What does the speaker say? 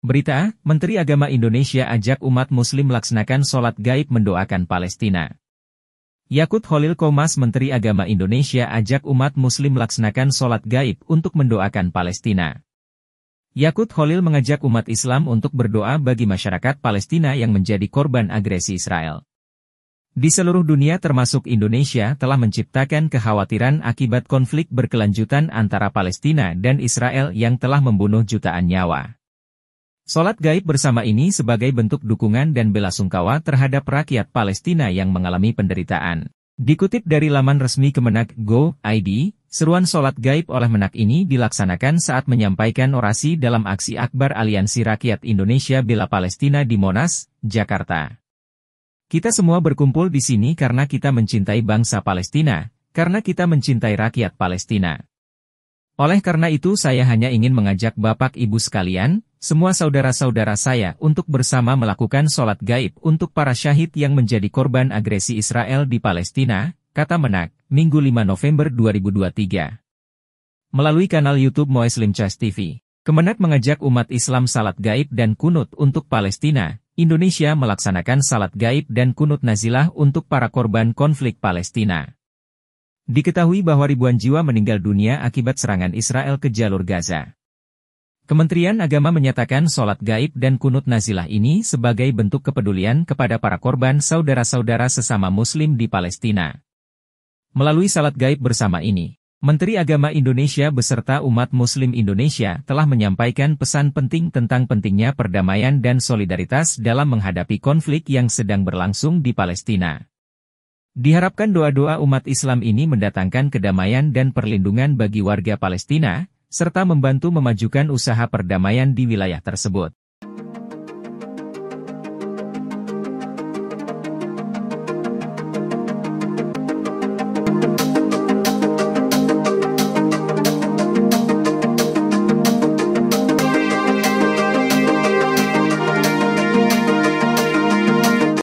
Berita, Menteri Agama Indonesia ajak umat Muslim melaksanakan sholat gaib mendoakan Palestina. Yakut Khalil Qomas, Menteri Agama Indonesia ajak umat Muslim melaksanakan sholat gaib untuk mendoakan Palestina. Yakut Khalil mengajak umat Islam untuk berdoa bagi masyarakat Palestina yang menjadi korban agresi Israel. Di seluruh dunia termasuk Indonesia telah menciptakan kekhawatiran akibat konflik berkelanjutan antara Palestina dan Israel yang telah membunuh jutaan nyawa. Sholat gaib bersama ini sebagai bentuk dukungan dan belasungkawa terhadap rakyat Palestina yang mengalami penderitaan. Dikutip dari laman resmi Kemenak.go.id, seruan sholat gaib oleh Menak ini dilaksanakan saat menyampaikan orasi dalam aksi akbar Aliansi Rakyat Indonesia Bela Palestina di Monas, Jakarta. Kita semua berkumpul di sini karena kita mencintai bangsa Palestina, karena kita mencintai rakyat Palestina. Oleh karena itu saya hanya ingin mengajak Bapak Ibu sekalian, semua saudara-saudara saya untuk bersama melakukan sholat gaib untuk para syahid yang menjadi korban agresi Israel di Palestina, kata Menak, Minggu 5 November 2023. Melalui kanal YouTube Muslim Choice TV, Kemenak mengajak umat Islam salat gaib dan kunut untuk Palestina. Indonesia melaksanakan salat gaib dan kunut nazilah untuk para korban konflik Palestina. Diketahui bahwa ribuan jiwa meninggal dunia akibat serangan Israel ke jalur Gaza. Kementerian Agama menyatakan sholat gaib dan kunut nazilah ini sebagai bentuk kepedulian kepada para korban saudara-saudara sesama Muslim di Palestina. Melalui salat gaib bersama ini, Menteri Agama Indonesia beserta umat Muslim Indonesia telah menyampaikan pesan penting tentang pentingnya perdamaian dan solidaritas dalam menghadapi konflik yang sedang berlangsung di Palestina. Diharapkan doa-doa umat Islam ini mendatangkan kedamaian dan perlindungan bagi warga Palestina, serta membantu memajukan usaha perdamaian di wilayah tersebut.